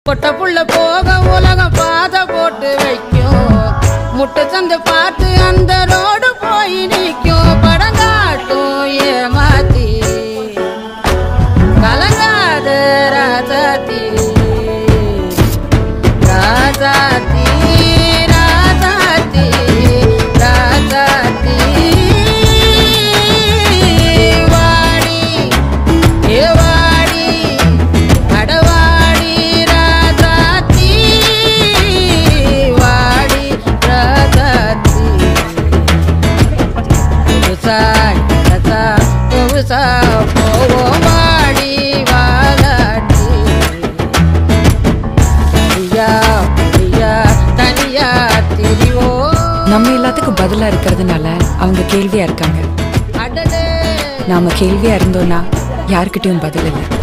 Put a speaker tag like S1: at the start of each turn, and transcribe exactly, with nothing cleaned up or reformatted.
S1: பொட்ட புள்ள போக உலகம் பாத போட்டு வைக்கும் முட்டை சந்து பார்த்து அந்த ரோடு போய் நிற்கும் படங்காட்டும் ஏமாத்தி கலங்காத ராசாத்தி ராசாத்தி ராசாத்தி ராசாத்தி வாடி ஏ வாடி அடவாடி ராசாத்தி வாடி ராசாத்தி உசாய் ரசா உசா போவோம் வாடி வாலாட்டி ஐயா ஐயா தனியா தெரிவோ
S2: நம்ம எல்லாத்துக்கும் பதிலா இருக்கிறதுனால அவங்க கேள்வியா இருக்காங்க. நாம கேள்வியா இருந்தோம்னா யாருக்கிட்டையும் பதில் இல்லை.